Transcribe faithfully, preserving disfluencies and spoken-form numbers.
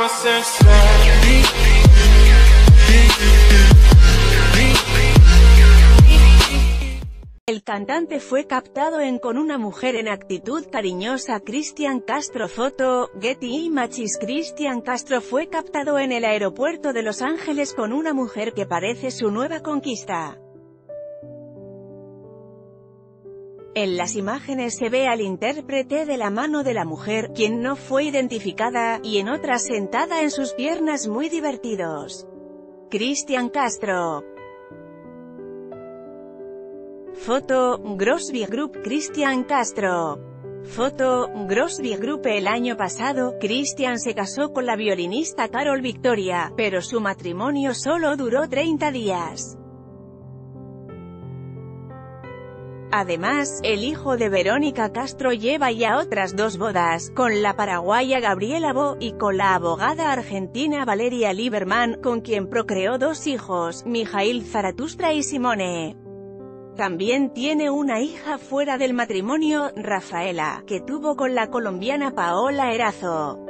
El cantante fue captado en con una mujer en actitud cariñosa. Cristian Castro. Foto, Getty Images. Cristian Castro fue captado en el aeropuerto de Los Ángeles con una mujer que parece su nueva conquista. En las imágenes se ve al intérprete de la mano de la mujer, quien no fue identificada, y en otra sentada en sus piernas muy divertidos. Cristian Castro. Foto, Grosby Group. Cristian Castro. Foto, Grosby Group. El año pasado, Cristian se casó con la violinista Carol Victoria, pero su matrimonio solo duró treinta días. Además, el hijo de Verónica Castro lleva ya otras dos bodas, con la paraguaya Gabriela Bo, y con la abogada argentina Valeria Lieberman, con quien procreó dos hijos, Mijail Zaratustra y Simone. También tiene una hija fuera del matrimonio, Rafaela, que tuvo con la colombiana Paola Erazo.